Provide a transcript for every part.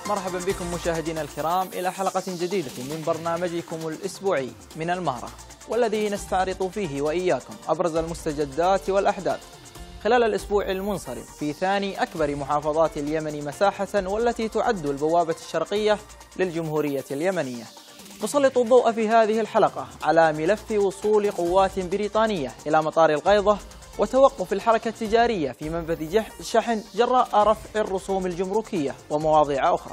مرحبا بكم مشاهدينا الكرام إلى حلقة جديدة من برنامجكم الأسبوعي من المهرة، والذي نستعرض فيه وإياكم أبرز المستجدات والأحداث خلال الأسبوع المنصرم في ثاني أكبر محافظات اليمن مساحة، والتي تعد البوابة الشرقية للجمهورية اليمنية. نسلط الضوء في هذه الحلقة على ملف وصول قوات بريطانية إلى مطار القيضة وتوقف الحركة التجارية في منفذ شحن جراء رفع الرسوم الجمركية ومواضيع أخرى.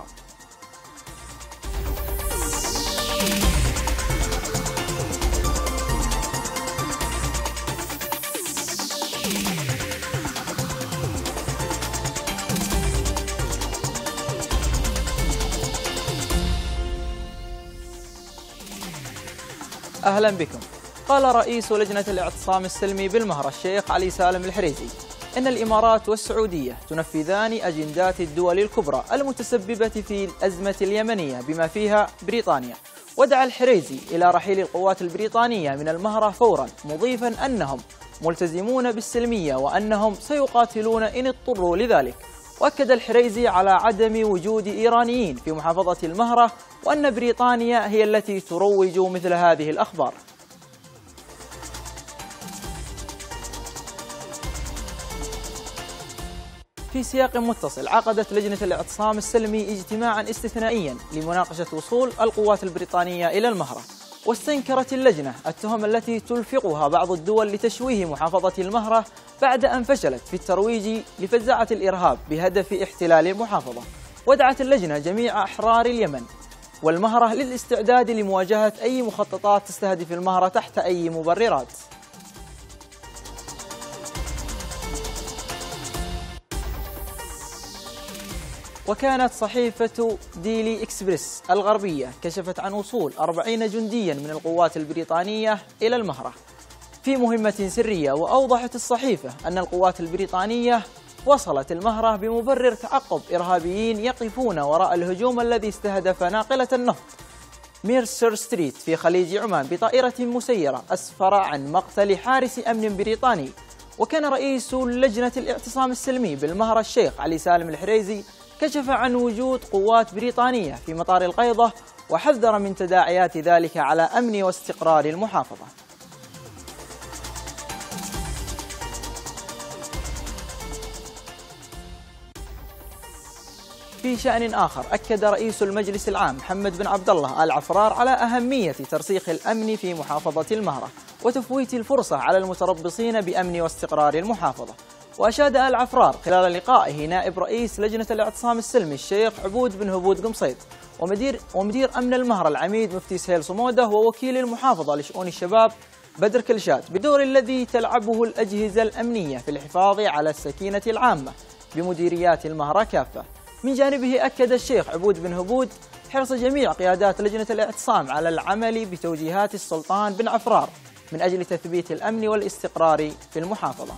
أهلا بكم. قال رئيس لجنة الاعتصام السلمي بالمهرة الشيخ علي سالم الحريزي إن الإمارات والسعودية تنفذان أجندات الدول الكبرى المتسببة في الأزمة اليمنية بما فيها بريطانيا. ودعا الحريزي إلى رحيل القوات البريطانية من المهرة فورا، مضيفا أنهم ملتزمون بالسلمية وأنهم سيقاتلون إن اضطروا لذلك. وأكد الحريزي على عدم وجود إيرانيين في محافظة المهرة، وأن بريطانيا هي التي تروج مثل هذه الأخبار. في سياق متصل، عقدت لجنة الاعتصام السلمي اجتماعا استثنائيا لمناقشة وصول القوات البريطانية إلى المهرة. واستنكرت اللجنة التهم التي تلفقها بعض الدول لتشويه محافظة المهرة بعد أن فشلت في الترويج لفزاعة الإرهاب بهدف احتلال المحافظة. ودعت اللجنة جميع أحرار اليمن والمهرة للاستعداد لمواجهة أي مخططات تستهدف المهرة تحت أي مبررات. وكانت صحيفة ديلي إكسبرس الغربية كشفت عن وصول 40 جنديا من القوات البريطانية إلى المهرة في مهمة سرية. وأوضحت الصحيفة أن القوات البريطانية وصلت المهرة بمبرر تعقب إرهابيين يقفون وراء الهجوم الذي استهدف ناقلة النفط ميرسر ستريت في خليج عمان بطائرة مسيرة، أسفر عن مقتل حارس أمن بريطاني. وكان رئيس لجنة الاعتصام السلمي بالمهرة الشيخ علي سالم الحريزي كشف عن وجود قوات بريطانية في مطار القيضة، وحذر من تداعيات ذلك على أمن واستقرار المحافظة. في شأن آخر، أكد رئيس المجلس العام محمد بن عبد الله آل عفرار على أهمية ترسيخ الأمن في محافظة المهرة وتفويت الفرصة على المتربصين بأمن واستقرار المحافظة. وأشاد آل عفرار خلال لقائه نائب رئيس لجنة الاعتصام السلمي الشيخ عبود بن هبود قمصيد ومدير أمن المهرة العميد مفتي سهيل صمودة ووكيل المحافظة لشؤون الشباب بدر كلشات بدور الذي تلعبه الأجهزة الأمنية في الحفاظ على السكينة العامة بمديريات المهرة كافة. من جانبه أكد الشيخ عبود بن هبود حرص جميع قيادات لجنة الاعتصام على العمل بتوجيهات السلطان بن عفرار من أجل تثبيت الأمن والاستقرار في المحافظة.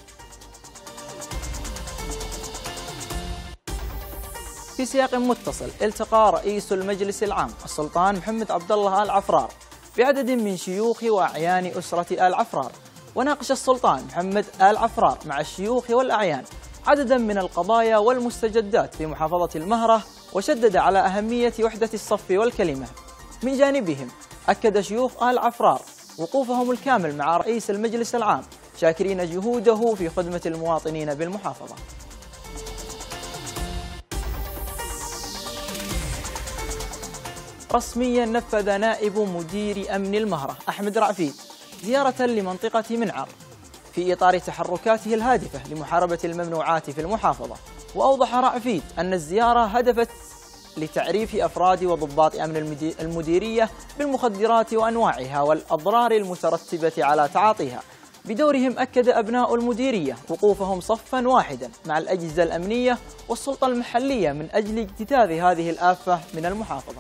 في سياق متصل، التقى رئيس المجلس العام السلطان محمد عبد الله آل عفرار بعدد من شيوخ وأعيان أسرة آل عفرار. وناقش السلطان محمد آل عفرار مع الشيوخ والأعيان عددا من القضايا والمستجدات في محافظة المهرة، وشدد على أهمية وحدة الصف والكلمة. من جانبهم أكد شيوخ آل عفرار وقوفهم الكامل مع رئيس المجلس العام، شاكرين جهوده في خدمة المواطنين بالمحافظة. رسميا نفذ نائب مدير أمن المهرة أحمد رعفيد زيارة لمنطقة منعر في إطار تحركاته الهادفة لمحاربة الممنوعات في المحافظة. وأوضح رعفيد أن الزيارة هدفت لتعريف أفراد وضباط أمن المديرية بالمخدرات وأنواعها والأضرار المترتبة على تعاطيها. بدورهم أكد أبناء المديرية وقوفهم صفا واحدا مع الأجهزة الأمنية والسلطة المحلية من أجل اجتثاث هذه الآفة من المحافظة.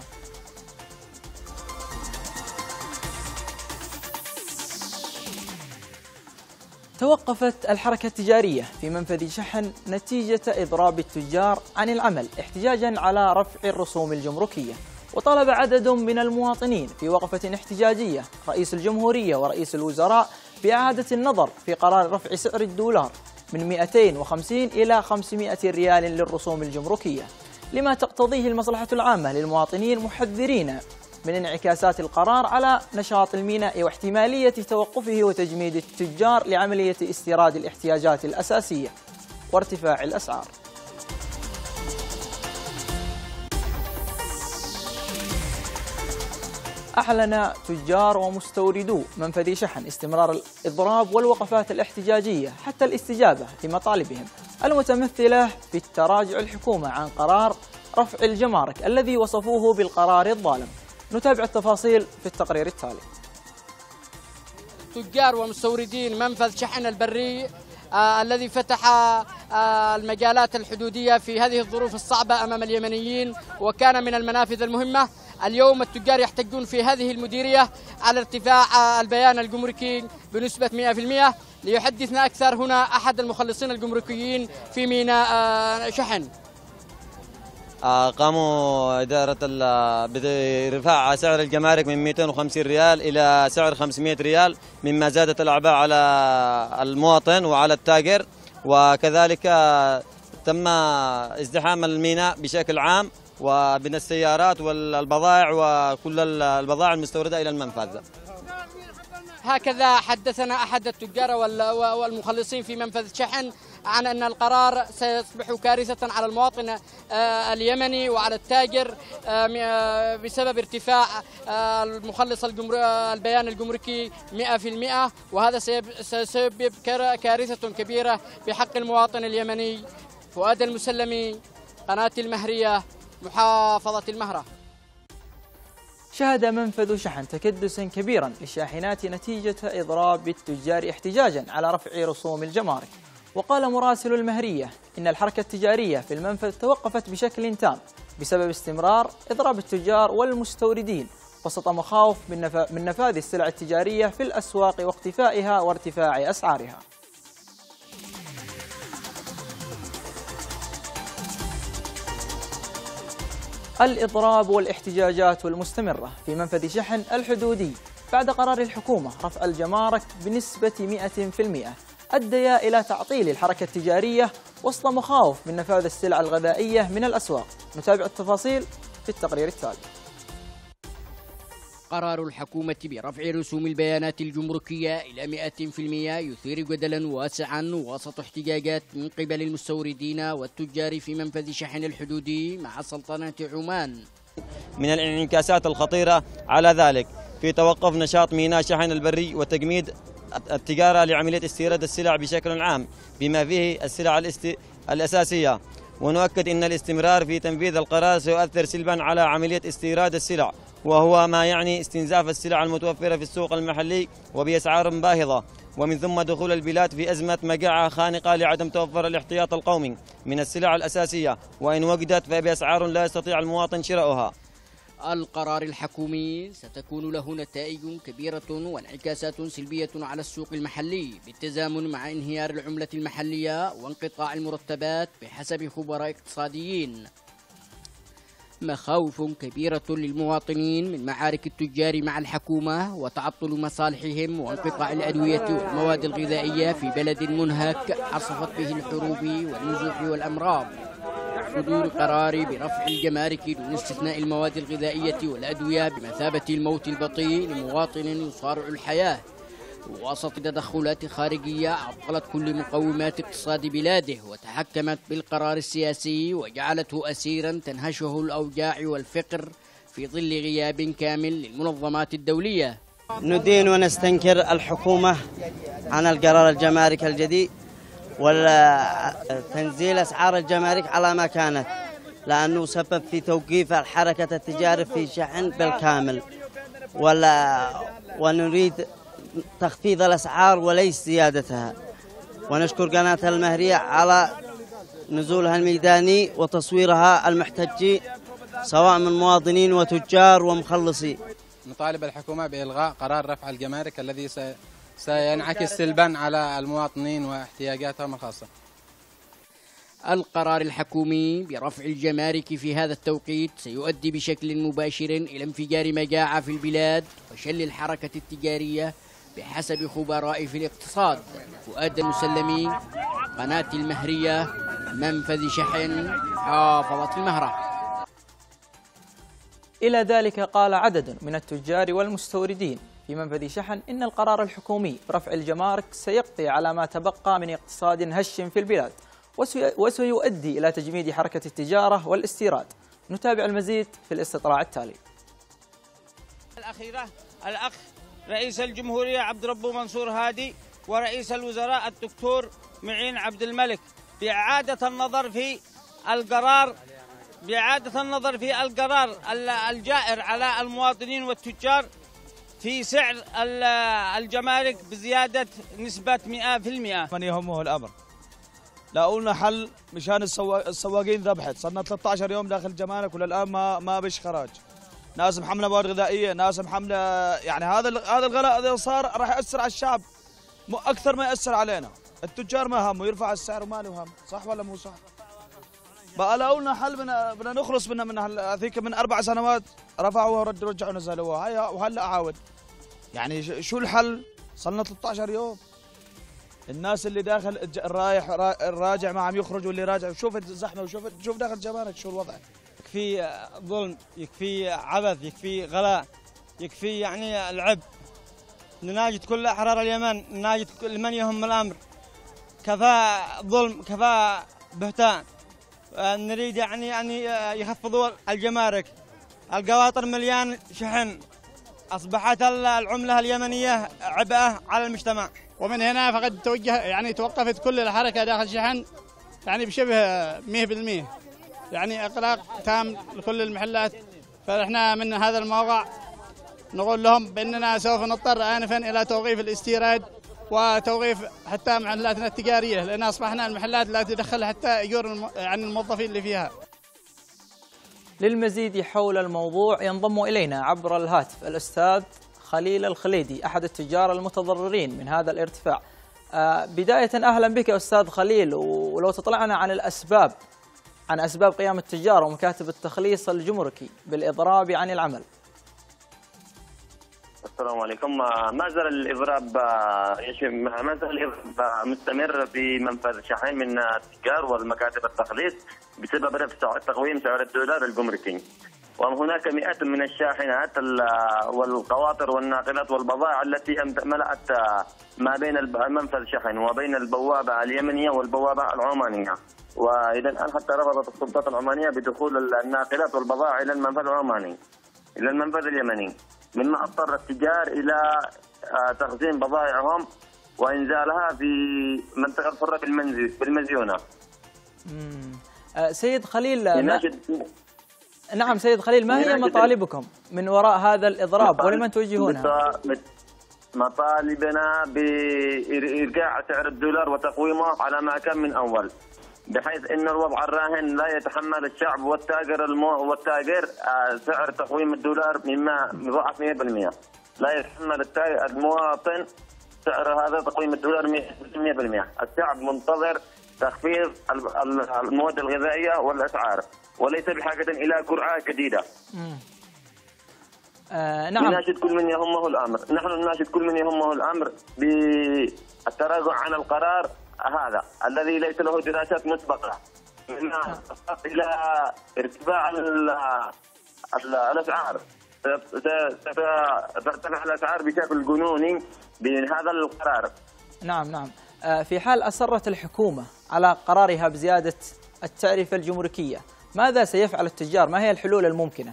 توقفت الحركة التجارية في منفذ شحن نتيجة إضراب التجار عن العمل احتجاجا على رفع الرسوم الجمركية. وطلب عدد من المواطنين في وقفة احتجاجية رئيس الجمهورية ورئيس الوزراء بإعادة النظر في قرار رفع سعر الدولار من 250 إلى 500 ريال للرسوم الجمركية. لما تقتضيه المصلحة العامة للمواطنين، محذرين من انعكاسات القرار على نشاط الميناء واحتمالية توقفه وتجميد التجار لعملية استيراد الاحتياجات الأساسية وارتفاع الأسعار. أعلن تجار ومستوردو منفذ شحن استمرار الإضراب والوقفات الاحتجاجية حتى الاستجابة لمطالبهم المتمثلة في التراجع الحكومة عن قرار رفع الجمارك الذي وصفوه بالقرار الظالم. نتابع التفاصيل في التقرير التالي. تجار ومستوردين منفذ شحن البري الذي فتح المجالات الحدودية في هذه الظروف الصعبة أمام اليمنيين، وكان من المنافذ المهمة. اليوم التجار يحتجون في هذه المديرية على ارتفاع البيان الجمركي بنسبة 100%. ليحدثنا أكثر هنا أحد المخلصين الجمركيين في ميناء شحن. قاموا إدارة برفاع سعر الجمارك من 250 ريال إلى سعر 500 ريال، مما زادت الأعباء على المواطن وعلى التاجر، وكذلك تم ازدحام الميناء بشكل عام وبين السيارات والبضائع وكل البضائع المستوردة إلى المنفذ. هكذا حدثنا أحد التجار والمخلصين في منفذ شحن عن أن القرار سيصبح كارثة على المواطن اليمني وعلى التاجر بسبب ارتفاع المخلص البيان الجمركي 100%، وهذا سيسبب كارثة كبيرة بحق المواطن اليمني. فؤاد المسلمي، قناة المهرية، محافظة المهرة. شهد منفذ شحن تكدسا كبيرا للشاحنات نتيجة إضراب التجار احتجاجا على رفع رسوم الجمارك. وقال مراسل المهرية إن الحركة التجارية في المنفذ توقفت بشكل تام بسبب استمرار إضراب التجار والمستوردين وسط مخاوف من نفاذ السلع التجارية في الأسواق واختفائها وارتفاع أسعارها. الإضراب والاحتجاجات المستمرة في منفذ شحن الحدودي بعد قرار الحكومة رفع الجمارك بنسبة 100% أديا إلى تعطيل الحركة التجارية وسط مخاوف من نفاذ السلع الغذائية من الأسواق. نتابع التفاصيل في التقرير التالي. قرار الحكومة برفع رسوم البيانات الجمركية إلى 100% يثير جدلا واسعا وسط احتجاجات من قبل المستوردين والتجار في منفذ شحن الحدودي مع سلطنة عمان. من الانعكاسات الخطيرة على ذلك في توقف نشاط ميناء شحن البري وتجميد التجارة لعملية استيراد السلع بشكل عام بما فيه السلع الأساسية. ونؤكد أن الاستمرار في تنفيذ القرار سيؤثر سلبا على عملية استيراد السلع، وهو ما يعني استنزاف السلع المتوفرة في السوق المحلي وبأسعار باهظة، ومن ثم دخول البلاد في أزمة مجاعة خانقة لعدم توفر الاحتياط القومي من السلع الأساسية، وإن وجدت فبأسعار لا يستطيع المواطن شراؤها. القرار الحكومي ستكون له نتائج كبيرة وانعكاسات سلبية على السوق المحلي بالتزامن مع انهيار العملة المحلية وانقطاع المرتبات بحسب خبراء اقتصاديين. مخاوف كبيرة للمواطنين من معارك التجار مع الحكومة وتعطل مصالحهم وانقطاع الأدوية والمواد الغذائية في بلد منهك عصفت به الحروب والنزوح والأمراض. صدور قرار برفع الجمارك دون استثناء المواد الغذائية والأدوية بمثابة الموت البطيء لمواطن يصارع الحياة وسط تدخلات خارجية عطلت كل مقومات اقتصاد بلاده وتحكمت بالقرار السياسي وجعلته أسيرا تنهشه الأوجاع والفقر في ظل غياب كامل للمنظمات الدولية. ندين ونستنكر الحكومة عن القرار الجمارك الجديد وتنزيل أسعار الجمارك على ما كانت، لأنه سبب في توقيف الحركة التجارية في شحن بالكامل، ونريد تخفيض الأسعار وليس زيادتها. ونشكر قناة المهرية على نزولها الميداني وتصويرها المحتجين سواء من مواطنين وتجار ومخلصين. نطالب الحكومة بإلغاء قرار رفع الجمارك الذي سينعكس سلبا على المواطنين واحتياجاتهم الخاصة. القرار الحكومي برفع الجمارك في هذا التوقيت سيؤدي بشكل مباشر إلى انفجار مجاعة في البلاد وشل الحركة التجارية بحسب خبراء في الاقتصاد. فؤاد المسلمي، قناة المهرية، منفذ شحن، محافظة المهرة. إلى ذلك قال عدد من التجار والمستوردين في منفذ شحن إن القرار الحكومي برفع الجمارك سيقضي على ما تبقى من اقتصاد هش في البلاد وسيؤدي إلى تجميد حركة التجارة والاستيراد. نتابع المزيد في الاستطلاع التالي. الأخيرة الأخ رئيس الجمهورية عبد ربه منصور هادي ورئيس الوزراء الدكتور معين عبد الملك بإعادة النظر في القرار الجائر على المواطنين والتجار في سعر الجمارك بزيادة نسبة 100%. من يهمه الأمر، لا قلنا حل مشان السواقين ذبحت، صرنا 13 يوم داخل الجمارك وللآن ما بش خراج. ناس محملة مواد غذائية، ناس محملة، يعني هذا الغلاء إذا صار راح يأثر على الشعب أكثر ما يأثر علينا. التجار ما همه يرفع السعر وما له هم، صح ولا مو صح؟ بقى لو قلنا حل بدنا نخلص من هذيك من 4 سنوات رفعوها ورجعوا نزلوها، هيا وهلا عاود. يعني شو الحل؟ صلنا 13 يوم. الناس اللي داخل الرايح الراجع ما عم يخرج، واللي راجع شوف الزحمه وشوف داخل الجمارك شو الوضع. يكفي ظلم، يكفي عبث، يكفي غلاء، يكفي يعني العب. نناشد كل احرار اليمن، نناشد كل من يهم الامر. كفى ظلم، كفى بهتان. نريد يعني يخفضوا الجمارك. القواطر مليان شحن، اصبحت العمله اليمنيه عبئه على المجتمع. ومن هنا فقد توقفت كل الحركه داخل شحن يعني بشبه 100%، يعني اغلاق تام لكل المحلات. فاحنا من هذا الموقع نقول لهم باننا سوف نضطر انفا الى توقيف الاستيراد وتوقيف حتى محلاتنا التجاريه، لان اصبحنا المحلات لا تدخل حتى اجور يعني الموظفين اللي فيها. للمزيد حول الموضوع ينضم الينا عبر الهاتف الاستاذ خليل الخليدي احد التجار المتضررين من هذا الارتفاع. بدايه اهلا بك استاذ خليل، ولو تطلعنا عن اسباب قيام التجار ومكاتب التخليص الجمركي بالاضراب عن العمل. السلام عليكم. ما زال الإضراب مستمر في منفذ شحن من التجار والمكاتب التخليص بسبب رفع تقويم سعر الدولار الجمركي. وهناك مئات من الشاحنات والقواطر والناقلات والبضائع التي ملأت ما بين منفذ شحن وبين البوابة اليمنية والبوابة العمانية. وإلى الآن حتى رفضت السلطات العمانية بدخول الناقلات والبضائع إلى المنفذ العماني، إلى المنفذ اليمني، مما اضطر التجار إلى تخزين بضائعهم وإنزالها في منطقة الفرة بالمزيونة. سيد خليل، نعم سيد خليل، ما هي مطالبكم من وراء هذا الإضراب ولمن توجهونها؟ مطالبنا بإرجاع سعر الدولار وتقويمه على ما كان من أول، بحيث ان الوضع الراهن لا يتحمل الشعب والتاجر سعر تقويم الدولار مما يضاعف 100%. لا يتحمل المواطن سعر هذا تقويم الدولار 100%. الشعب منتظر تخفيض المواد الغذائيه والاسعار، وليس بحاجه الى جرعه جديده. نعم. نناشد كل من يهمه الامر، نحن نناشد كل من يهمه الامر بالتراجع عن القرار هذا الذي ليس له دراسات مسبقة، مما الى ارتفاع الاسعار. ترتفع الاسعار بشكل جنوني بهذا القرار. نعم. في حال اصرت الحكومة على قرارها بزيادة التعرفة الجمركية، ماذا سيفعل التجار؟ ما هي الحلول الممكنة؟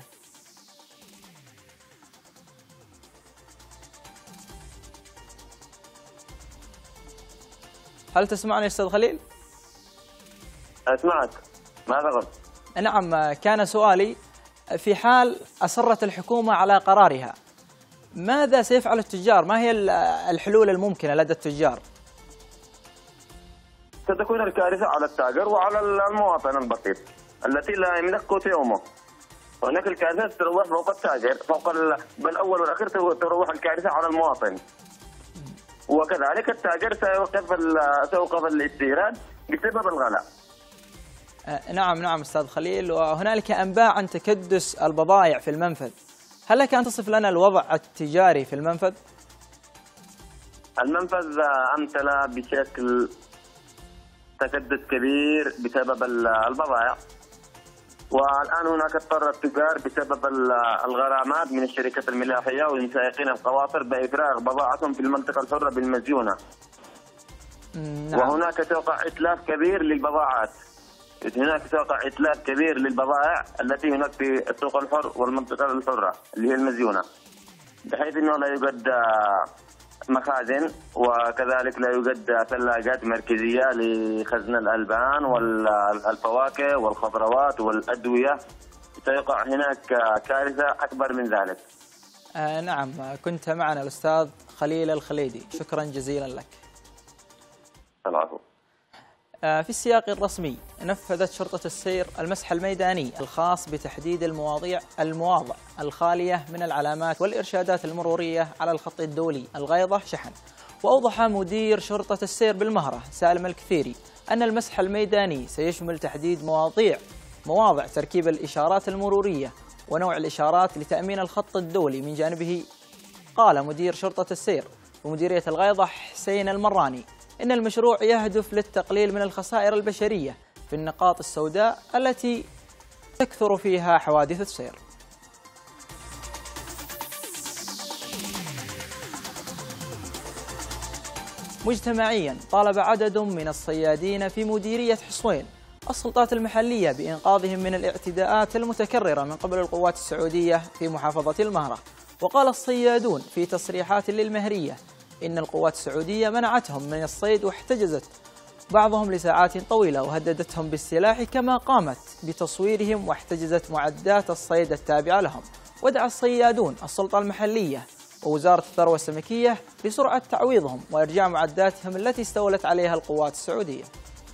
هل تسمعني أستاذ خليل؟ أسمعك، ماذا قلت؟ نعم، كان سؤالي في حال أصرت الحكومة على قرارها ماذا سيفعل التجار؟ ما هي الحلول الممكنة لدى التجار؟ ستكون الكارثة على التاجر وعلى المواطن البسيط التي لا يملك قوت يومه. هناك الكارثة تروح فوق التاجر، بل أول والأخير تروح الكارثة على المواطن. وكذلك التاجر سيوقف الاستيراد بسبب الغلاء. نعم أستاذ خليل، وهنالك أنباء عن تكدس البضائع في المنفذ، هل لك أن تصف لنا الوضع التجاري في المنفذ؟ المنفذ امتلأ بشكل تكدس كبير بسبب البضائع، والآن هناك اضطر التجار بسبب الغرامات من الشركات الملاحية ومسايقين القواطر بإفراغ بضاعتهم في المنطقة الحرة بالمزيونة. نعم. وهناك توقع إتلاف كبير للبضاعات، هناك توقع إتلاف كبير للبضائع التي هناك في السوق الحر والمنطقة الحرة اللي هي المزيونة، بحيث أنه لا يوجد مخازن، وكذلك لا يوجد ثلاجات مركزية لخزن الألبان والفواكه والخضروات والأدوية. سيقع هناك كارثة أكبر من ذلك. نعم، كنت معنا الأستاذ خليل الخليدي، شكرا جزيلا لك. العفو. في السياق الرسمي، نفذت شرطة السير المسح الميداني الخاص بتحديد المواضع الخالية من العلامات والإرشادات المرورية على الخط الدولي الغيضة شحن. وأوضح مدير شرطة السير بالمهرة سالم الكثيري أن المسح الميداني سيشمل تحديد مواضع تركيب الإشارات المرورية ونوع الإشارات لتأمين الخط الدولي. من جانبه قال مدير شرطة السير بمديرية الغيضة حسين المراني إن المشروع يهدف للتقليل من الخسائر البشرية في النقاط السوداء التي تكثر فيها حوادث السير. مجتمعيا، طالب عدد من الصيادين في مديرية حصوين السلطات المحلية بإنقاذهم من الاعتداءات المتكررة من قبل القوات السعودية في محافظة المهرة. وقال الصيادون في تصريحات للمهرية إن القوات السعودية منعتهم من الصيد واحتجزت بعضهم لساعات طويلة وهددتهم بالسلاح، كما قامت بتصويرهم واحتجزت معدات الصيد التابعة لهم. ودعا الصيادون السلطة المحلية ووزارة الثروة السمكية لسرعة تعويضهم وإرجاع معداتهم التي استولت عليها القوات السعودية.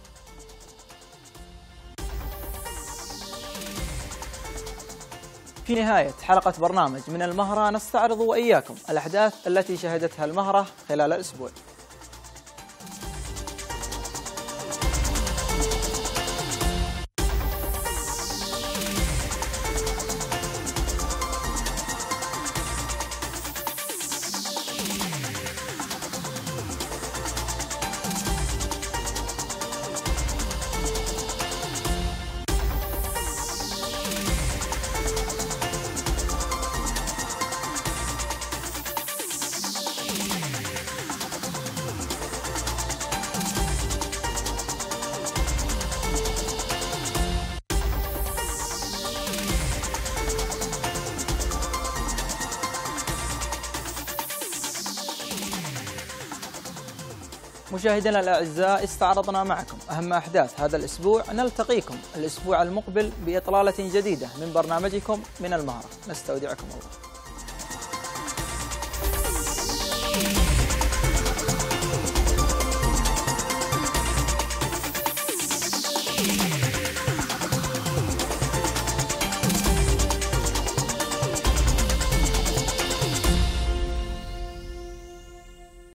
في نهاية حلقة برنامج من المهرة نستعرض وإياكم الأحداث التي شهدتها المهرة خلال الأسبوع. مشاهدينا الأعزاء، استعرضنا معكم أهم أحداث هذا الأسبوع. نلتقيكم الأسبوع المقبل بإطلالة جديدة من برنامجكم من المهرة. نستودعكم الله.